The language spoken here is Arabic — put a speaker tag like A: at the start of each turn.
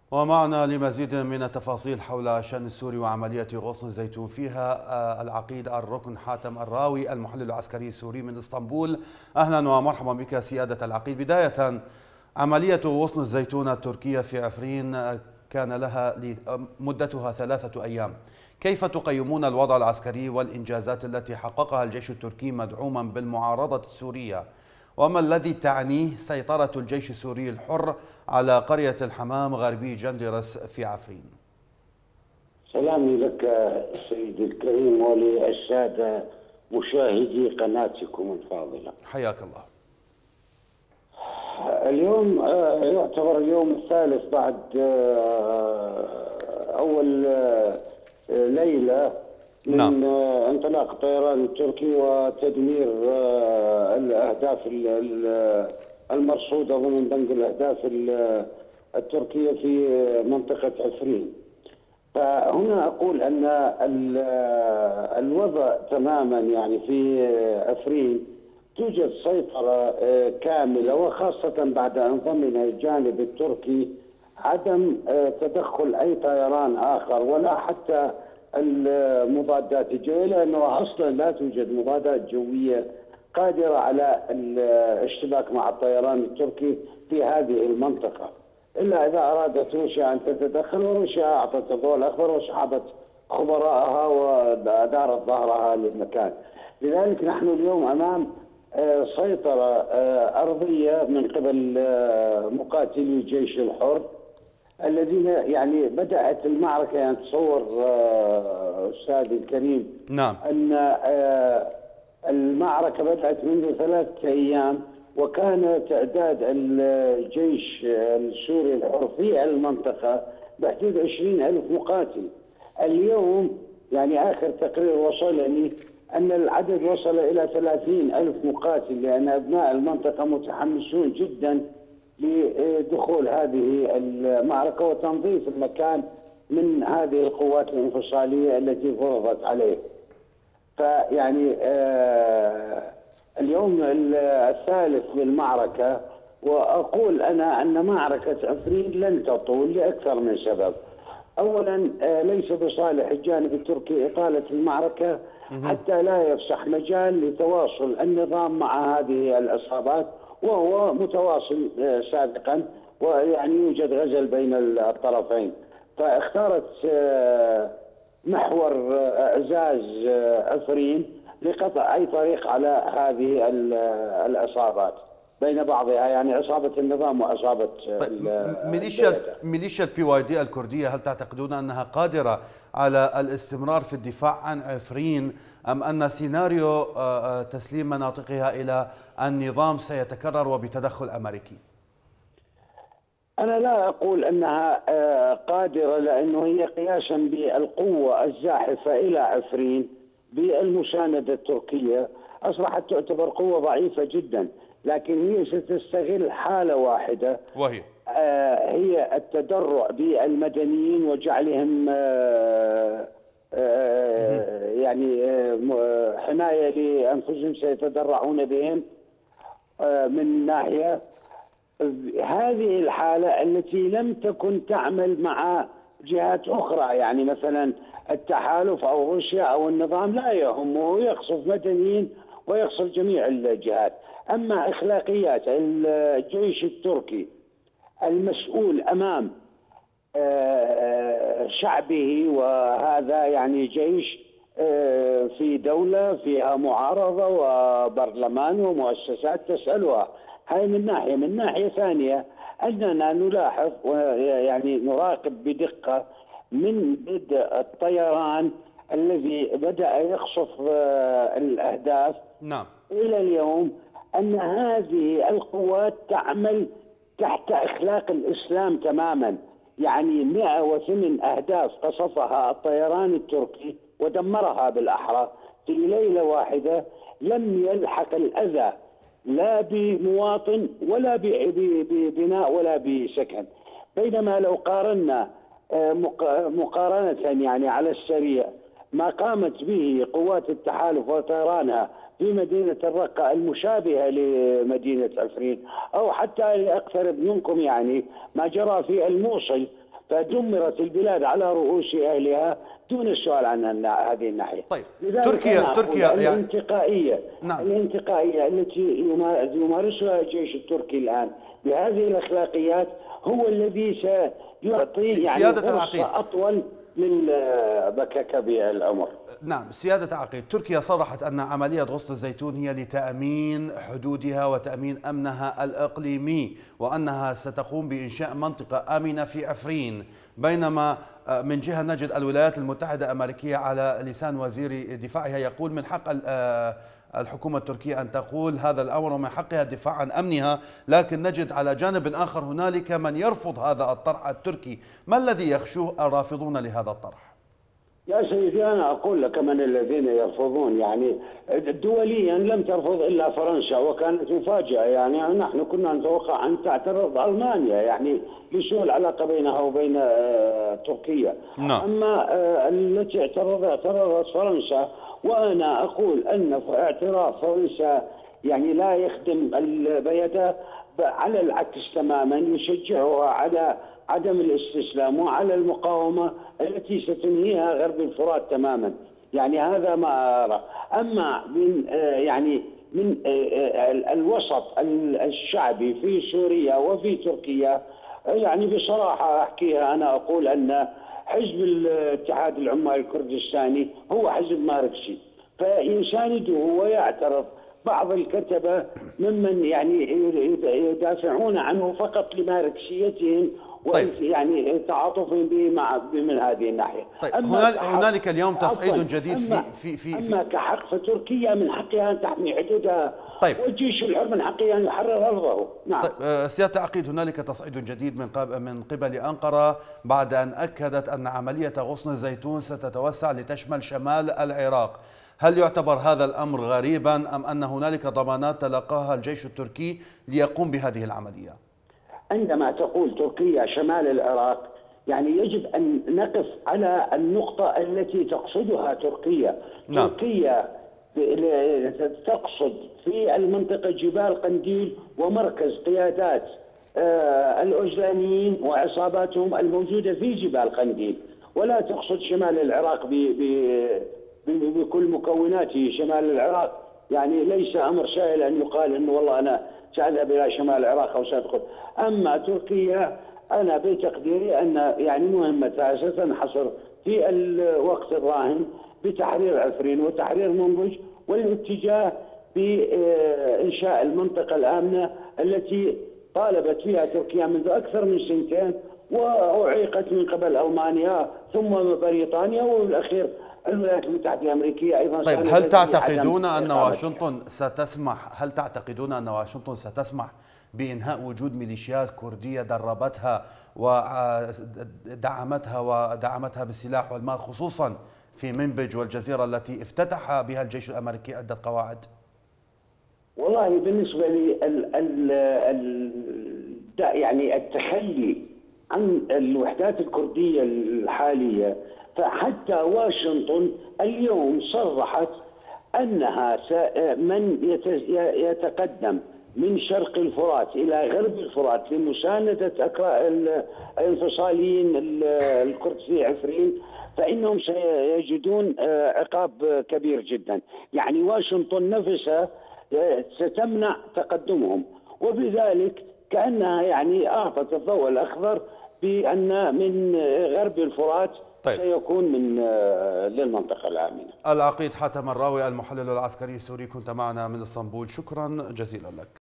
A: ومعنا لمزيد من التفاصيل حول الشأن السوري وعملية غصن الزيتون فيها العقيد الركن حاتم الراوي المحلل العسكري السوري من اسطنبول. أهلا ومرحبا بك سيادة العقيد. بداية، عملية غصن الزيتون التركية في عفرين كان لها مدتها 3 أيام. كيف تقيمون الوضع العسكري والإنجازات التي حققها الجيش التركي مدعوما بالمعارضة السورية؟ وما الذي تعنيه سيطرة الجيش السوري الحر على قرية الحمام غربي جندرس في عفرين؟
B: سلامي لك سيدي الكريم وللسادة مشاهدي قناتكم الفاضلة.
A: حياك الله.
B: اليوم يعتبر اليوم الثالث بعد أول ليلة من انطلاق الطيران التركي وتدمير الأهداف المرصودة ضمن بند الأهداف التركية في منطقة عفرين. فهنا أقول أن الوضع تماما يعني في عفرين توجد سيطرة كاملة، وخاصة بعد أن ضمن الجانب التركي عدم تدخل أي طيران آخر ولا حتى المضادات الجوية، لأنه أصلا لا توجد مضادات جوية قادرة على الاشتباك مع الطيران التركي في هذه المنطقة، إلا إذا أرادت روسيا أن تتدخل، وروسيا أعطت الضوء الأخضر وسحبت خبراءها ودارت ظهرها للمكان. لذلك نحن اليوم أمام سيطرة أرضية من قبل مقاتلي الجيش الحر الذين يعني بدأت المعركة، يعني تصور أستاذ الكريم
A: نعم
B: أن المعركة بدأت منذ 3 أيام، وكان تعداد الجيش السوري الحر في المنطقة بحدود 20,000 مقاتل. اليوم يعني آخر تقرير وصلني أن العدد وصل إلى 30,000 مقاتل، لأن أبناء المنطقة متحمسون جدا لدخول هذه المعركة وتنظيف المكان من هذه القوات الانفصالية التي فرضت عليه. فيعني اليوم الثالث للمعركة، وأقول أنا أن معركة عفرين لن تطول لأكثر من سبب. أولا ليس بصالح الجانب التركي إطالة المعركة حتى لا يفسح مجال لتواصل النظام مع هذه العصابات، وهو متواصل سابقا، ويعني يوجد غزل بين الطرفين. فاختارت محور اعزاز عفرين لقطع اي طريق على هذه العصابات بين بعضها، يعني عصابه النظام وعصابه
A: ميليشيا PYD الكرديه، هل تعتقدون انها قادره على الاستمرار في الدفاع عن عفرين، ام ان سيناريو تسليم مناطقها الى النظام سيتكرر وبتدخل امريكي؟
B: أنا لا أقول أنها قادرة، لأنه هي قياسا بالقوة الزاحفة إلى عفرين بالمساندة التركية أصبحت تعتبر قوة ضعيفة جدا، لكن هي ستستغل حالة واحدة،
A: وهي
B: هي التدرع بالمدنيين وجعلهم يعني حماية لأنفسهم، سيتدرعون بهم من ناحية. هذه الحالة التي لم تكن تعمل مع جهات أخرى، يعني مثلا التحالف أو روسيا أو النظام لا يهمه، يقصف مدنيين ويقصف جميع الجهات. أما أخلاقيات الجيش التركي المسؤول أمام شعبه، وهذا يعني جيش في دولة فيها معارضة وبرلمان ومؤسسات تسألها، هاي من ناحية. من ناحية ثانية أننا نلاحظ ويعني نراقب بدقة من بدء الطيران الذي بدأ يقصف الأهداف
A: نعم
B: إلى اليوم أن هذه القوات تعمل تحت إخلاق الإسلام تماما. يعني 108 أهداف قصفها الطيران التركي ودمرها بالأحرى في ليلة واحدة، لم يلحق الأذى لا بمواطن ولا ببناء ولا بسكن. بينما لو قارنا مقارنة يعني على السريع ما قامت به قوات التحالف وطيرانها في مدينة الرقة المشابهة لمدينة عفرين، أو حتى أقترب منكم يعني ما جرى في الموصل فدمرت البلاد على رؤوس أهلها دون السؤال عن هذه الناحية.
A: طيب
B: تركيا
A: يعني
B: الانتقائية التي يمارسها الجيش التركي الآن بهذه الأخلاقيات هو الذي سيعطي يعني فرصة أطول للبكاك بالأمر.
A: نعم سيادة العقيد، تركيا صرحت أن عملية غصن الزيتون هي لتأمين حدودها وتأمين أمنها الإقليمي، وأنها ستقوم بإنشاء منطقة آمنة في عفرين، بينما من جهة نجد الولايات المتحدة الأمريكية على لسان وزير دفاعها يقول من حق الحكومة التركية أن تقول هذا الأمر ومن حقها الدفاع عن أمنها، لكن نجد على جانب آخر هنالك من يرفض هذا الطرح التركي. ما الذي يخشوه الرافضون لهذا الطرح؟
B: يا سيدي أنا أقول لك من الذين يرفضون، يعني دوليا لم ترفض إلا فرنسا وكانت مفاجأة، يعني نحن كنا نتوقع أن تعترض ألمانيا يعني لسوء العلاقة بينها وبين تركيا.
A: نعم.
B: أما التي اعترضت فرنسا، وأنا أقول أن اعتراف فرنسا يعني لا يخدم البيادة، على العكس تماما يشجعها على عدم الاستسلام وعلى المقاومة التي ستنهيها غرب الفرات تماما. يعني هذا ما أرى. أما من الوسط الشعبي في سوريا وفي تركيا، يعني بصراحة أحكيها، أنا أقول أن حزب الاتحاد العمال الكردستاني هو حزب ماركسي، فيسانده ويعترض بعض الكتبة ممن يعني يدافعون عنه فقط لماركسيتهم.
A: طيب.
B: يعني تعاطفهم به من هذه الناحية.
A: طيب هنالك اليوم تصعيد جديد في
B: أما كحق فتركيا من حقها أن تحمي حدودها.
A: طيب.
B: والجيش الحر من حقه أن يحرر أرضه. نعم.
A: طيب سيادة العقيد، هنالك تصعيد جديد من قبل أنقرة بعد أن أكدت أن عملية غصن الزيتون ستتوسع لتشمل شمال العراق. هل يعتبر هذا الأمر غريبا أم أن هنالك ضمانات تلقاها الجيش التركي ليقوم بهذه العملية؟
B: عندما تقول تركيا شمال العراق، يعني يجب أن نقف على النقطة التي تقصدها تركيا.
A: نعم.
B: تركيا تقصد في المنطقة جبال قنديل ومركز قيادات الأوزلانيين وعصاباتهم الموجودة في جبال قنديل، ولا تقصد شمال العراق بكل مكوناته. شمال العراق يعني ليس أمر سهل أن يقال أنه والله أنا سأذهب إلى شمال العراق أو سأدخل. أما تركيا أنا بتقديري أن يعني مهمتها ستنحصر في الوقت الراهن بتحرير عفرين وتحرير منبج والاتجاه بإنشاء المنطقة الآمنة التي طالبت فيها تركيا منذ أكثر من سنتين وأعيقت من قبل ألمانيا ثم بريطانيا والأخير الولايات المتحدة الأمريكية أيضا.
A: طيب هل تعتقدون أن واشنطن ستسمح بإنهاء وجود ميليشيات كردية دربتها ودعمتها بالسلاح والمال، خصوصا في منبج والجزيرة التي افتتح بها الجيش الأمريكي عدة قواعد؟
B: والله بالنسبة لي يعني التخلي عن الوحدات الكردية الحالية، فحتى واشنطن اليوم صرحت أنها من يتقدم من شرق الفرات إلى غرب الفرات لمساندة الانفصاليين الكرد في عفرين فإنهم سيجدون عقاب كبير جدا. يعني واشنطن نفسها ستمنع تقدمهم، وبذلك كأنها يعني أعطت الضوء الأخضر بأن من غرب الفرات
A: طيب.
B: سيكون للمنطقة الآمنة.
A: العقيد حاتم الراوي المحلل العسكري السوري، كنت معنا من اسطنبول، شكرا جزيلا لك.